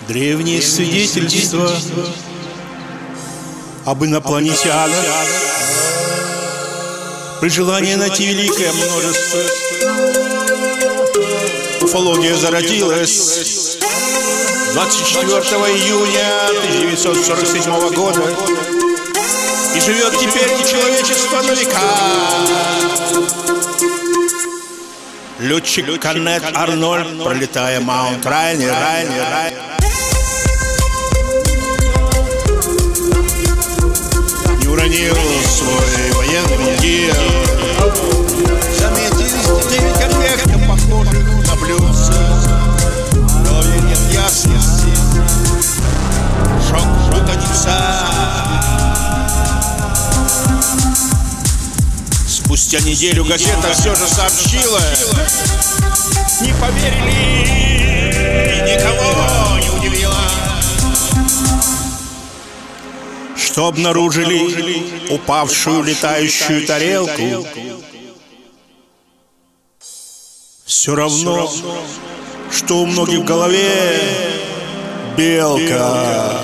Древние свидетельства об инопланетянах, при желании найти великое множество. Уфология зародилась 24 июня 1947 года и живет теперь человечество на века. Летчик Канет Арнольд, пролетая Маунт Райнер, не уронил свой военный мундир. Заметили 9 объектов, похожих на блюдца. В голове нет ясности, шок, путаница. Спустя неделю газета все же сообщила. Не поверили и никого не удивило, что обнаружили упавшую летающую тарелку. Все равно, что у многих в голове белка.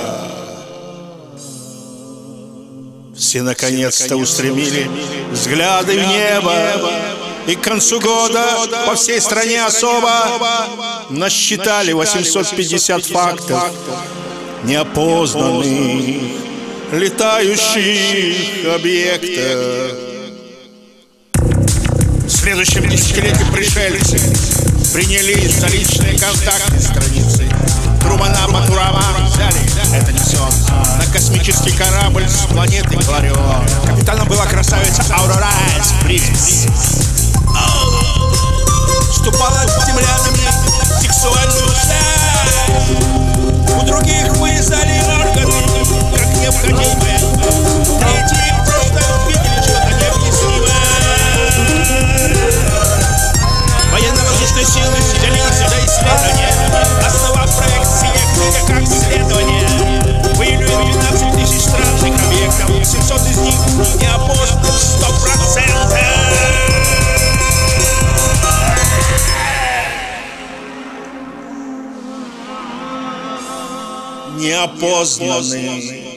Все наконец-то устремили взгляды в небо, и к концу года по всей стране особо насчитали 850 фактов неопознанных летающих объектов. В следующем десятилетии пришельцы приняли за личные контактные страницы. Трумана Батурама взяли, это не сон, на космический корабль с планеты Кларион. Капитаном была красавица Аурора Сприкс. Вступала с землянами в сексуальную связь. У других вырезали органы, как необходимые. Третьи просто видели что-то необъяснимое. Военно-воздушные силы взялись за исследования, основав проект «Синяя книга» как исследование. Выявили 12 тысяч странных объектов, 700 из них не опознаны 100%. Неопознанные.